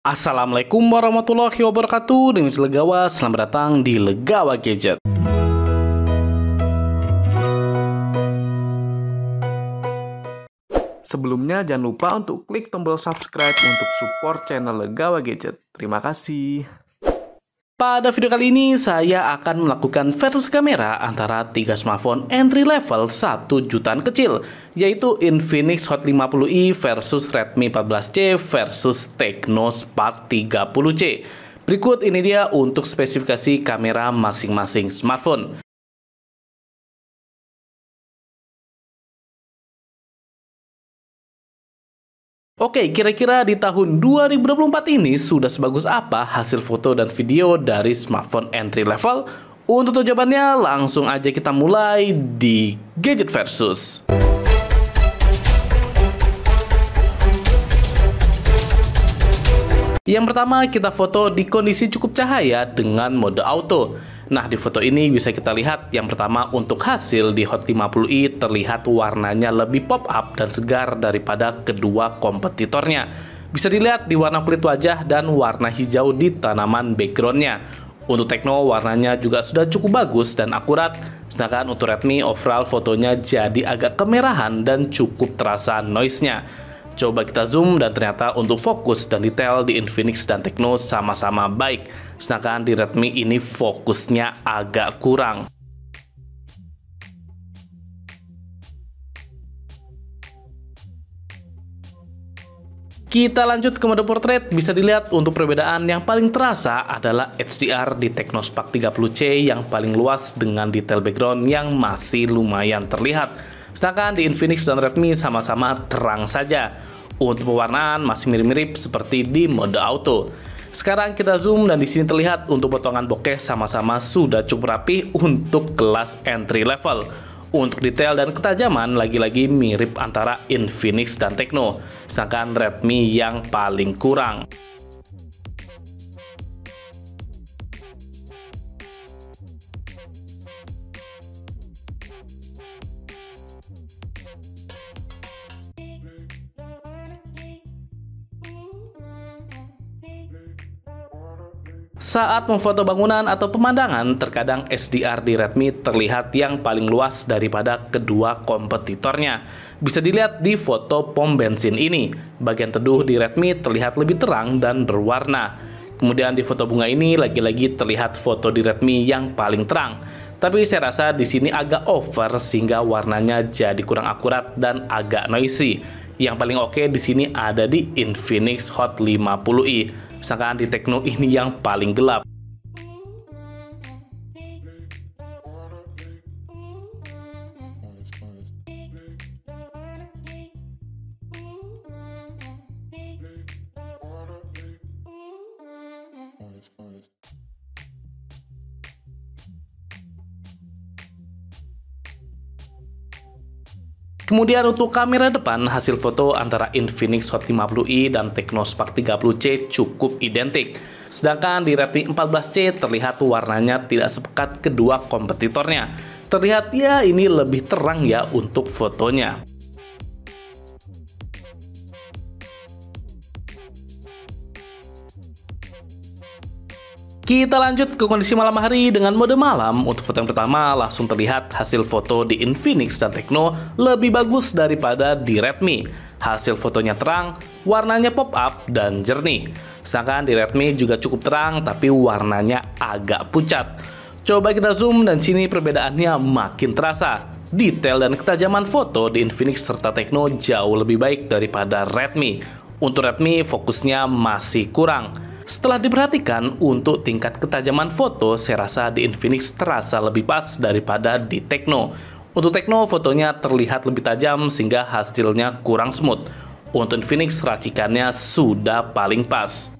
Assalamualaikum warahmatullahi wabarakatuh. Dengan Legawa, selamat datang di Legawa Gadget. Sebelumnya jangan lupa untuk klik tombol subscribe untuk support channel Legawa Gadget. Terima kasih. Pada video kali ini saya akan melakukan versi kamera antara 3 smartphone entry level 1 jutaan kecil, yaitu Infinix Hot 50i versus Redmi 14C versus Tecno Spark 30C. Berikut ini dia untuk spesifikasi kamera masing-masing smartphone. Oke, kira-kira di tahun 2024 ini sudah sebagus apa hasil foto dan video dari smartphone entry level? Untuk tahu jawabannya, langsung aja kita mulai di Gadget Versus. Yang pertama, kita foto di kondisi cukup cahaya dengan mode auto. Nah, di foto ini bisa kita lihat yang pertama untuk hasil di Hot 50i terlihat warnanya lebih pop up dan segar daripada kedua kompetitornya. Bisa dilihat di warna kulit wajah dan warna hijau di tanaman backgroundnya. Untuk Tecno warnanya juga sudah cukup bagus dan akurat, sedangkan untuk Redmi overall fotonya jadi agak kemerahan dan cukup terasa noise-nya. Coba kita zoom dan ternyata untuk fokus dan detail di Infinix dan Tecno sama-sama baik. Sedangkan di Redmi ini fokusnya agak kurang. Kita lanjut ke mode portrait. Bisa dilihat untuk perbedaan yang paling terasa adalah HDR di Tecno Spark 30C yang paling luas dengan detail background yang masih lumayan terlihat. Sedangkan di Infinix dan Redmi sama-sama terang saja. Untuk pewarnaan masih mirip-mirip seperti di mode auto. Sekarang kita zoom dan di sini terlihat untuk potongan bokeh sama-sama sudah cukup rapi untuk kelas entry level. Untuk detail dan ketajaman lagi-lagi mirip antara Infinix dan Tecno, sedangkan Redmi yang paling kurang. Saat memfoto bangunan atau pemandangan, terkadang HDR di Redmi terlihat yang paling luas daripada kedua kompetitornya. Bisa dilihat di foto pom bensin ini. Bagian teduh di Redmi terlihat lebih terang dan berwarna. Kemudian di foto bunga ini lagi-lagi terlihat foto di Redmi yang paling terang. Tapi saya rasa di sini agak over sehingga warnanya jadi kurang akurat dan agak noisy. Yang paling oke di sini ada di Infinix Hot 50i. Sedangkan di Tecno ini yang paling gelap. Kemudian untuk kamera depan, hasil foto antara Infinix Hot 50i dan Tecno Spark 30C cukup identik. Sedangkan di Redmi 14C terlihat warnanya tidak sepekat kedua kompetitornya. Terlihat ya ini lebih terang ya untuk fotonya. Kita lanjut ke kondisi malam hari dengan mode malam. Untuk foto yang pertama, langsung terlihat hasil foto di Infinix dan Tecno lebih bagus daripada di Redmi. Hasil fotonya terang, warnanya pop up dan jernih. Sedangkan di Redmi juga cukup terang, tapi warnanya agak pucat. Coba kita zoom dan sini perbedaannya makin terasa. Detail dan ketajaman foto di Infinix serta Tecno jauh lebih baik daripada Redmi. Untuk Redmi fokusnya masih kurang. Setelah diperhatikan untuk tingkat ketajaman foto, saya rasa di Infinix terasa lebih pas daripada di Tecno. Untuk Tecno fotonya terlihat lebih tajam sehingga hasilnya kurang smooth. Untuk Infinix racikannya sudah paling pas.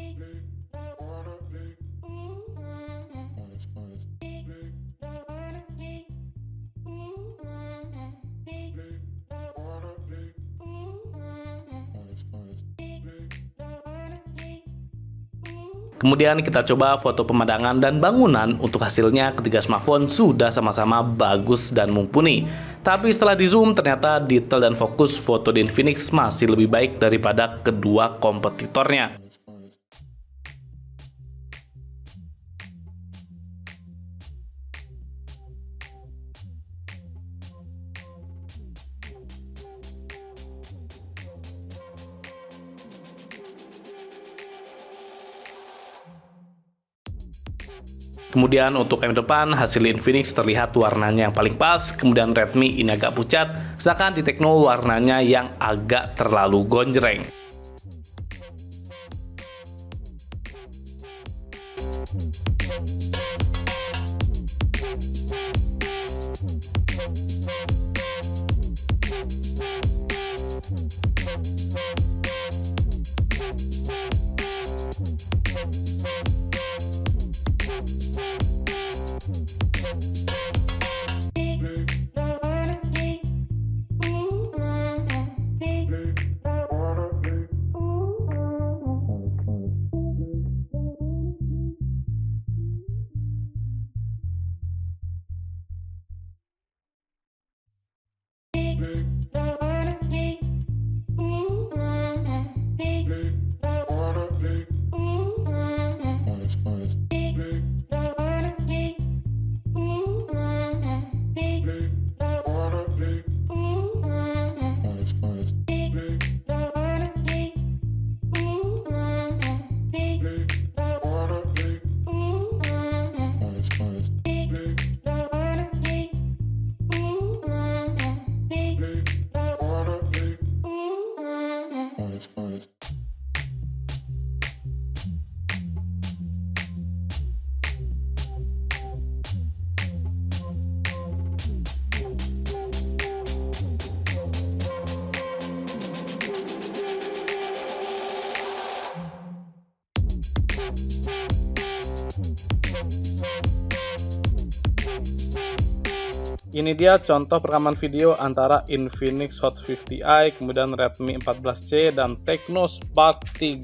Kemudian kita coba foto pemandangan dan bangunan. Untuk hasilnya ketiga smartphone sudah sama-sama bagus dan mumpuni. Tapi setelah di zoom ternyata detail dan fokus foto di Infinix masih lebih baik daripada kedua kompetitornya. Kemudian untuk kamera depan, hasil Infinix terlihat warnanya yang paling pas, kemudian Redmi ini agak pucat, sedangkan di Tecno warnanya yang agak terlalu gonjreng. Ini dia contoh perekaman video antara Infinix Hot 50i, kemudian Redmi 14C, dan Tecno Spark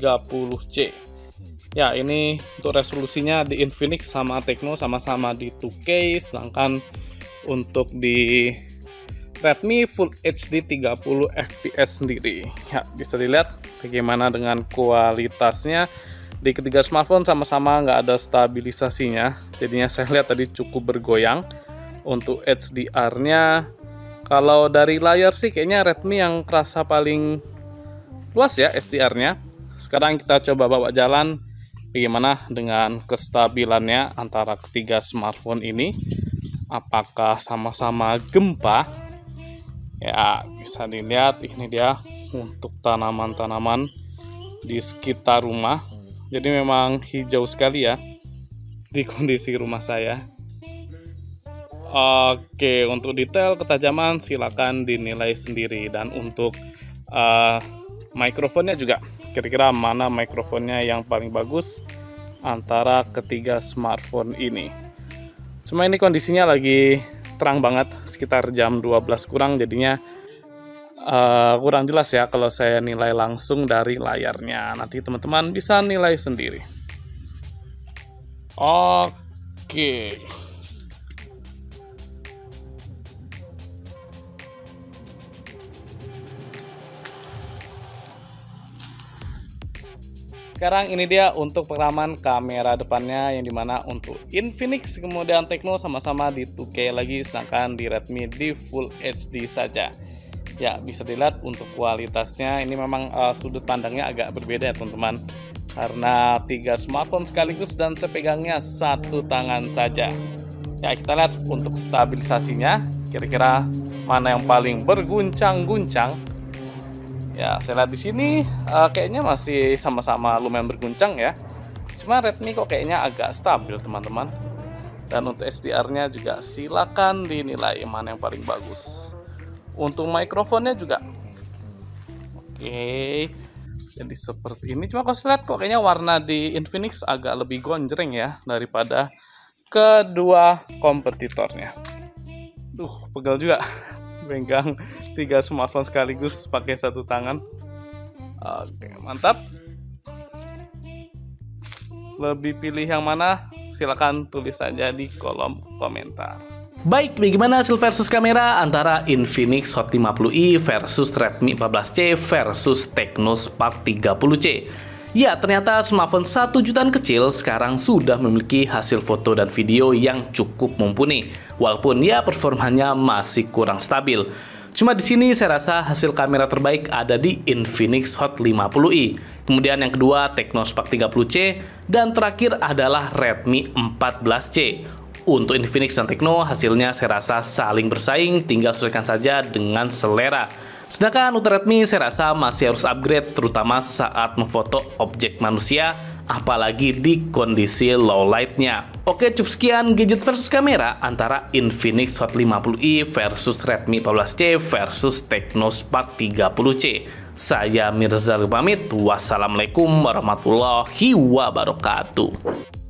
30C. Ya, ini untuk resolusinya di Infinix sama Tecno sama-sama di 2K, sedangkan untuk di Redmi Full HD 30 fps sendiri. Ya, bisa dilihat bagaimana dengan kualitasnya. Di ketiga smartphone sama-sama nggak ada stabilisasinya, jadinya saya lihat tadi cukup bergoyang. Untuk HDR-nya, kalau dari layar sih kayaknya Redmi yang kerasa paling luas ya HDR-nya. Sekarang kita coba bawa jalan bagaimana dengan kestabilannya antara ketiga smartphone ini. Apakah sama-sama gempa? Ya, bisa dilihat ini dia untuk tanaman-tanaman di sekitar rumah. Jadi memang hijau sekali ya di kondisi rumah saya. Oke, untuk detail ketajaman silakan dinilai sendiri, dan untuk mikrofonnya juga kira-kira mana mikrofonnya yang paling bagus antara ketiga smartphone ini. Cuma ini kondisinya lagi terang banget, sekitar jam 12 kurang, jadinya kurang jelas ya kalau saya nilai langsung dari layarnya. Nanti teman-teman bisa nilai sendiri. Oke. Sekarang ini dia untuk perekaman kamera depannya, yang dimana untuk Infinix kemudian Tecno sama-sama di 2K lagi, sedangkan di Redmi di Full HD saja. Ya, bisa dilihat untuk kualitasnya ini memang sudut pandangnya agak berbeda ya teman-teman, karena tiga smartphone sekaligus dan saya pegangnya satu tangan saja. Ya, kita lihat untuk stabilisasinya kira-kira mana yang paling berguncang-guncang. Ya, saya lihat di sini kayaknya masih sama-sama lumayan berguncang ya. Cuma Redmi kok kayaknya agak stabil teman-teman. Dan untuk HDR-nya juga silakan dinilai mana yang paling bagus. Untuk mikrofonnya juga. Oke. Jadi seperti ini. Cuma kalau saya lihat kok kayaknya warna di Infinix agak lebih gonjreng ya daripada kedua kompetitornya. Pegel juga. Pegang tiga smartphone sekaligus pakai satu tangan. Oke, mantap. Lebih pilih yang mana? Silakan tulis saja di kolom komentar. Baik, bagaimana hasil versus kamera antara Infinix Hot 50i versus Redmi 14C versus Tecno Spark 30C? Ya, ternyata smartphone 1 jutaan kecil sekarang sudah memiliki hasil foto dan video yang cukup mumpuni. Walaupun ya performanya masih kurang stabil. Cuma di sini saya rasa hasil kamera terbaik ada di Infinix Hot 50i. Kemudian yang kedua Tecno Spark 30C, dan terakhir adalah Redmi 14C. Untuk Infinix dan Tecno hasilnya saya rasa saling bersaing, tinggal sesuaikan saja dengan selera. Sedangkan untuk Redmi saya rasa masih harus upgrade, terutama saat memfoto objek manusia, apalagi di kondisi low light-nya. Oke, cukup sekian gadget versus kamera antara Infinix Hot 50i versus Redmi 14C versus Tecno Spark 30C. Saya Mirza pamit. Wassalamualaikum warahmatullahi wabarakatuh.